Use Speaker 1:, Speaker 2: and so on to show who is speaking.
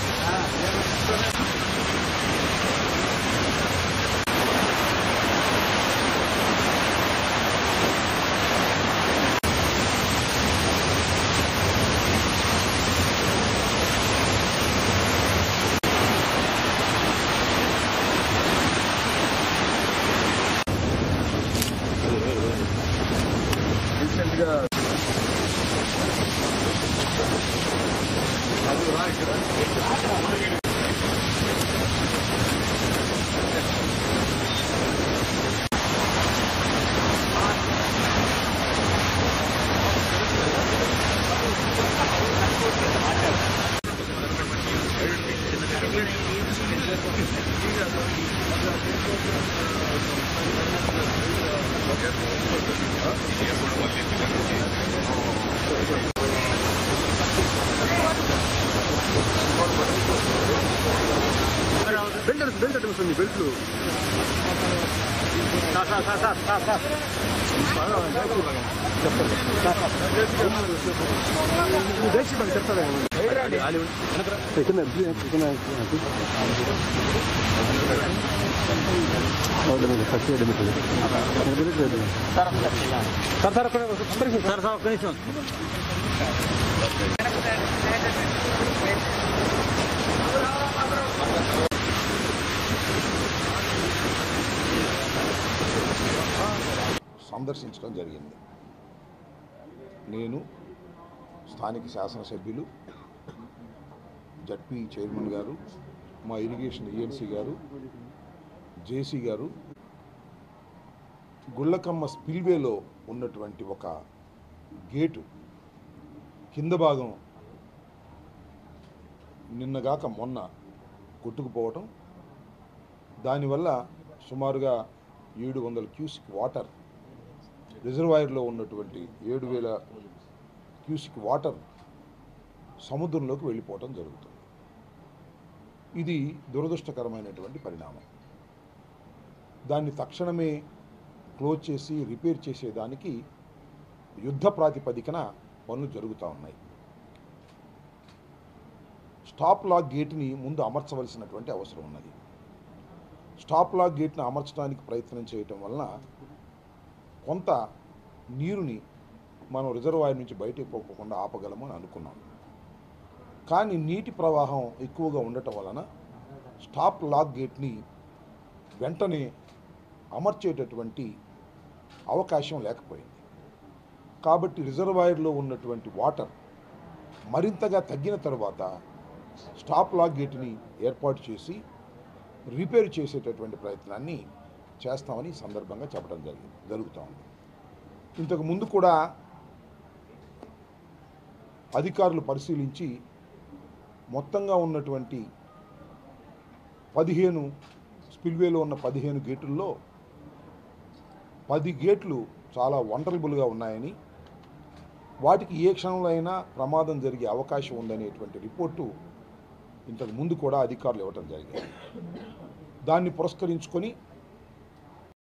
Speaker 1: Belt ದೇಶಿ ಬಗ್ಗೆ చెప్తారా
Speaker 2: సందర్శించడం జరిగింది. నేను స్థానిక శాసనసభ్యులు, జడ్పీ చైర్మన్ గారు, మా ఇరిగేషన్ ఏఎన్సీ గారు, జేసీ గారు గుళ్ళకమ్మ స్పిల్వేలో ఉన్నటువంటి ఒక గేటు కింద భాగం నిన్నగాక మొన్న కొట్టుకుపోవటం, దానివల్ల సుమారుగా 700 క్యూసిక్ వాటర్ రిజర్వాయర్లో ఉన్నటువంటి 7000 క్యూసిక్ వాటర్ సముద్రంలోకి వెళ్ళిపోవటం జరుగుతుంది. ఇది దురదృష్టకరమైనటువంటి పరిణామం. దాన్ని తక్షణమే క్లోజ్ చేసి రిపేర్ చేసేదానికి యుద్ధ ప్రాతిపదికన పనులు జరుగుతూ ఉన్నాయి. స్టాప్ లాక్ గేట్ని ముందు అమర్చవలసినటువంటి అవసరం ఉన్నది. స్టాప్ లాక్ గేట్ని అమర్చడానికి ప్రయత్నం చేయటం వలన కొంత నీరుని మనం రిజర్వాయర్ నుంచి బయటకు పోకుండా ఆపగలము అని అనుకున్నాం. కానీ నీటి ప్రవాహం ఎక్కువగా ఉండటం వలన స్టాప్ లాక్ గేట్ని వెంటనే అమర్చేటటువంటి అవకాశం లేకపోయింది. కాబట్టి రిజర్వాయర్లో ఉన్నటువంటి వాటర్ మరింతగా తగ్గిన తర్వాత స్టాప్ లాక్ గేట్ని ఏర్పాటు చేసి రిపేర్ చేసేటటువంటి ప్రయత్నాన్ని చేస్తామని సందర్భంగా చెప్పడం జరుగుతూ ఉంది. ఇంతకు ముందు కూడా అధికారులు పరిశీలించి మొత్తంగా ఉన్నటువంటి 15 స్పిల్వేలో ఉన్న 15 గేట్లలో 10 గేట్లు చాలా వల్నరబుల్గా ఉన్నాయని, వాటికి ఏ క్షణంలో అయినా ప్రమాదం జరిగే అవకాశం ఉందనేటువంటి రిపోర్టు ఇంతకు ముందు కూడా అధికారులు ఇవ్వటం జరిగింది. దాన్ని పురస్కరించుకొని